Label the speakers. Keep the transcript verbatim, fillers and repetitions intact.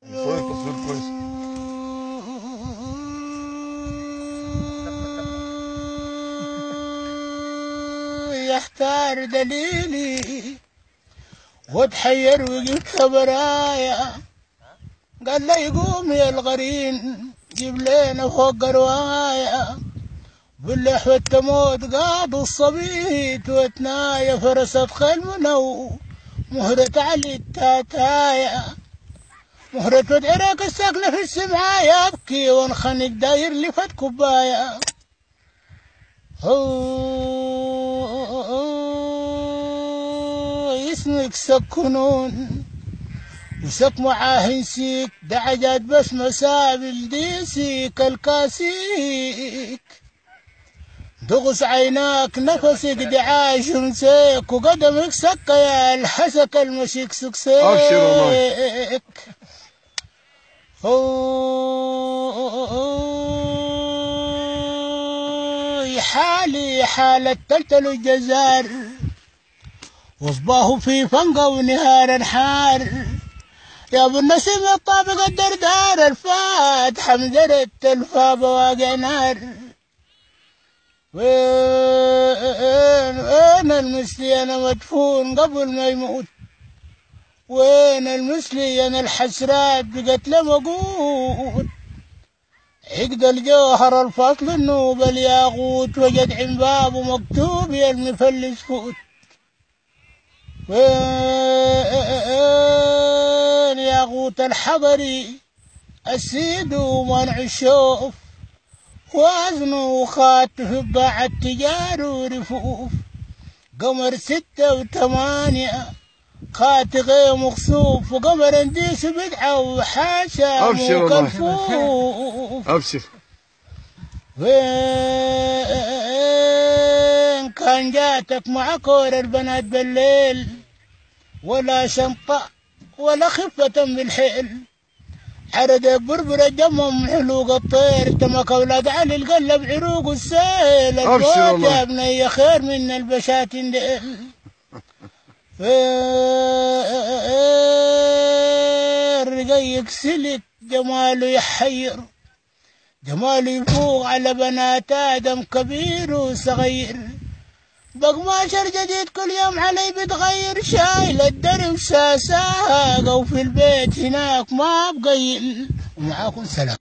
Speaker 1: صورة تصوير كويس.
Speaker 2: يحتار دليلي وتحير وقلت برايا، قال لي قوم يا الغرين جيب لنا فوق رواية، باللحوة تموت قاض الصبيت وتنايا فرست خيل منو مهرة علي التاتايا، مهرة وتعرق الساكنة في السمعة يبكي وانخنق داير لفت كوبايا. اسمك سكنون وسك معاه نسيك دعجات بس مسابل ديسيك الكاسيك، دغس عيناك نفسك دعاش مسيك وقدمك سك يا الحسك المشيك سكسيك. حالي حالة تلتل الجزار وصباه في فنقة ونهار الحار، يا ابو النسيم الطابق الدردار الفاتحة مدرت الفا بواقع نار. وين وين المسلي انا مدفون قبل ما يموت، وين المسلي انا الحسرات بقت له موجود، عقد الجوهر الفصل النوب الياقوت وجد عن بابه مكتوب يا المفلس فوت. وين ياقوت الحضري السيد ومنع الشوف، وازنه وخات في باع التجار ورفوف، قمر ستة وثمانية خات غير مخصوف، وقمر انديس بدعة وحاشا مو كالفوف.
Speaker 1: ابشر.
Speaker 2: وين كان جاتك مع كور البنات بالليل، ولا شنطة ولا خفة بالحيل، عرضك بربر جمم حلوق الطير، تمك اولاد علي القلب عروق السيل، الزوج يا بني خير من البشاتين ديل. رقيق سلك جماله يحير، جماله يفوق على بنات آدم كبير وصغير، بقماشر جديد كل يوم علي بتغير، شايل الدرب ساساق وفي البيت هناك ما بقيل. ومعاكم سلام.